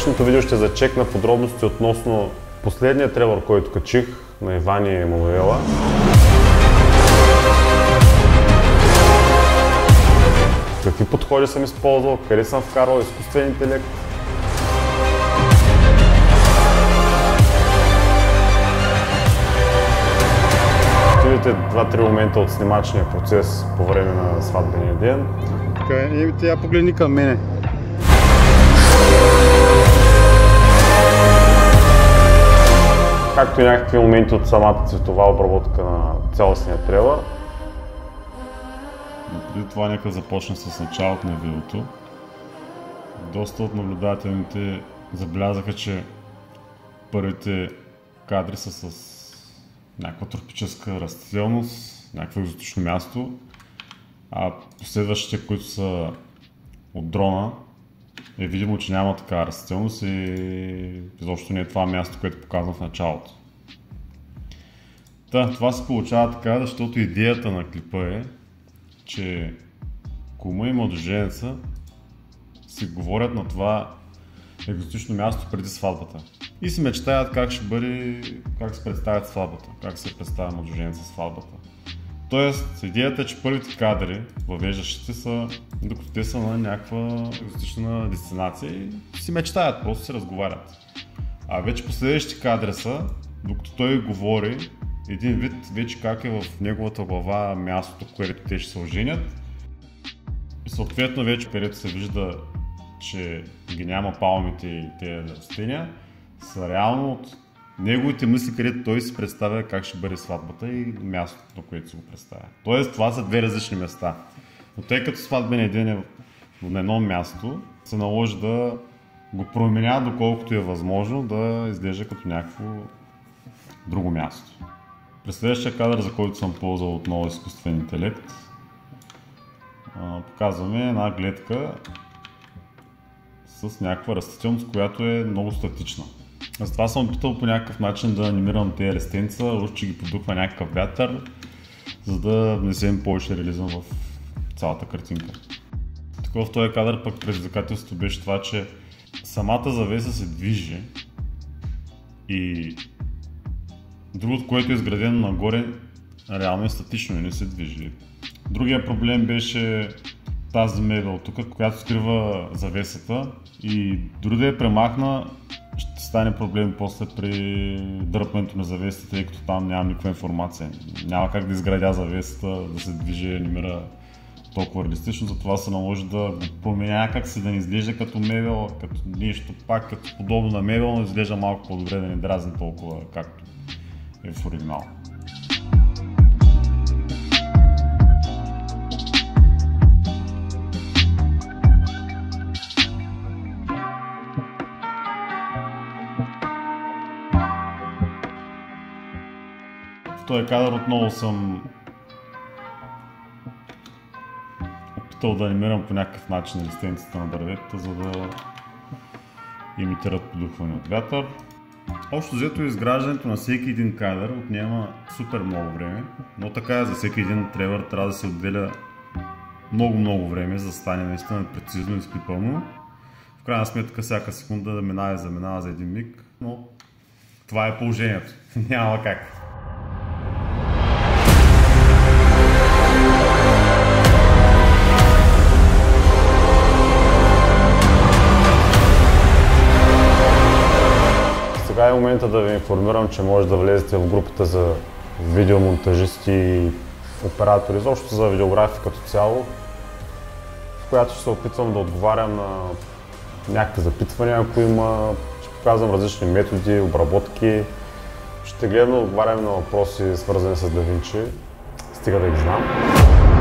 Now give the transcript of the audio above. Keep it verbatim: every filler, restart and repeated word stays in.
днешното видео ще зачекна подробности относно последния трейлър, който качих на Иван и Емануела. Какви подходи съм използвал, къде съм вкарал изкуствен интелект. Ще видите два-три момента от снимачния процес по време на сватбения ден. Така, и тя погледни към мене. Както и някакви моменти от самата цветова обработка на цялостния трейлър. Но преди това нека започна с началото на видеото. Доста от наблюдателите забелязаха, че първите кадри са с някаква тропическа растителност, някакво екзотично място, а последващите, които са от дрона, е видимо, че няма такава растителност и изобщо не е това място, което показвам в началото. Та, това се получава така, защото идеята на клипа е, че кума и младоженеца си говорят на това екзотично място преди сватбата. И си мечтаят как ще бъде, как се представят сватбата, как се представя младоженеца сватбата. Тоест, идеята е, че първите кадри, въвеждащите са, докато те са на някаква екзотична дестинация и си мечтаят, просто си разговарят. А вече последващите кадри са, докато той говори, един вид вече как е в неговата глава мястото, където те ще се оженят. И съответно вече, където се вижда, че ги няма палмите и тези растения, са реално от неговите мисли, където той си представя как ще бъде сватбата и мястото, на което си го представя. Тоест, това са две различни места. Но тъй като сватбеният ден е на едно място, се наложи да го променя доколкото е възможно да изглежда като някакво друго място. През следващия кадър, за който съм ползвал отново изкуствен интелект, показваме една гледка с някаква растителност, която е много статична. Затова съм опитал по някакъв начин да анимирам тези растенца, още че ги подухва някакъв вятър, за да внесем повече реализъм в цялата картинка. Такова в този кадър пък предизвикателството беше това, че самата завеса се движи и другото, което е изградено нагоре, реално е статично и не се движи. Другия проблем беше тази мебел тук, която скрива завесата и дори да я премахна, ще стане проблем после при дърпането на завесата, тъй като там няма никаква информация. Няма как да изградя завесата, да се движи и анимира толкова реалистично, затова се наложи да го променя как се да не изглежда като мебел, като нещо пак като подобно на мебел, но изглежда малко по-добре, да не дразни толкова както е в оригинал. В този кадър отново съм опитал да анимирам по някакъв начин растенците на дърветата, за да имитират подухване от вятър. Общо взето изграждането на всеки един кадър отнема супер много време, но така е, за всеки един трейлър трябва да се отделя много-много време, за да стане наистина прецизно и изпипано. В крайна сметка всяка секунда да минава и заминава за един миг, но това е положението. Няма как. Сега е момента да ви информирам, че може да влезете в групата за видеомонтажисти и оператори, изобщо за видеография като цяло, в която ще се опитвам да отговарям на някакви запитвания, ако има, ще показвам различни методи, обработки, ще гледам да отговарям на въпроси, свързани с DaVinci, стига да ги знам.